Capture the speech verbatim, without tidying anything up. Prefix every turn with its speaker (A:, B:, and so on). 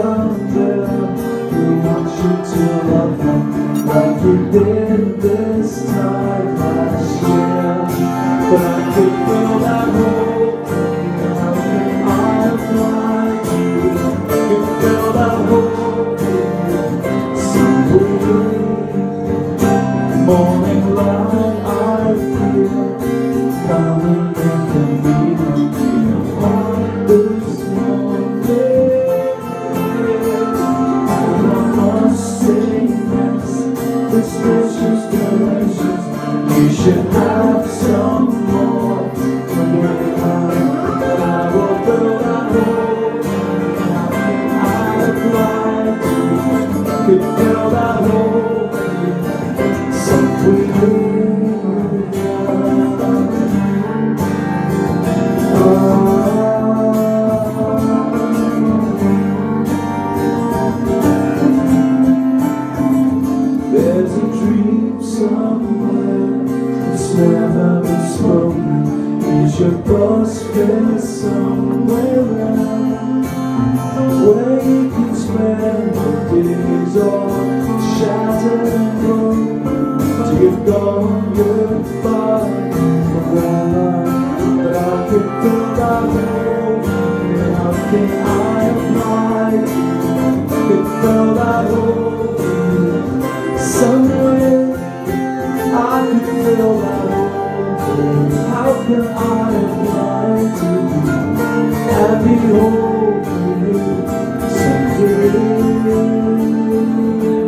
A: thunder. We watch you till I come, like we did this time last year. But I could feel that hope, I'm like you. You feel that hope, somewhere. Morning light I feel, coming in the evening on this morning. And I must say yes, this precious delicious. You should have some more. When I, I will build a home. I'd like to could build a home. There's a dream somewhere that's never been spoken. Is your boss been somewhere around where you can spend the days all shattered and broken? You've gone goodbye forever, but I can feel that hope. How can I apply? Can feel that hope somewhere. I can feel that hope. How can I apply to happy hope for you someday?